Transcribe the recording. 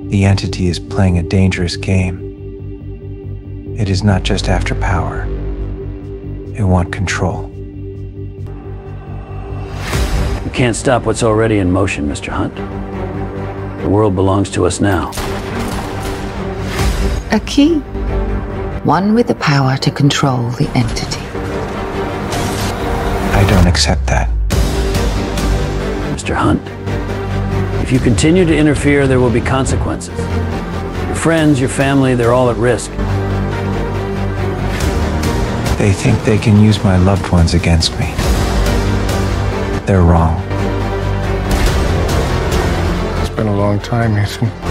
The entity is playing a dangerous game. It is not just after power. It wants control. You can't stop what's already in motion, Mr. Hunt. The world belongs to us now. A key. One with the power to control the entity. I don't accept that. Mr. Hunt, if you continue to interfere, there will be consequences. Your friends, your family, they're all at risk. They think they can use my loved ones against me. They're wrong. It's been a long time, Ethan.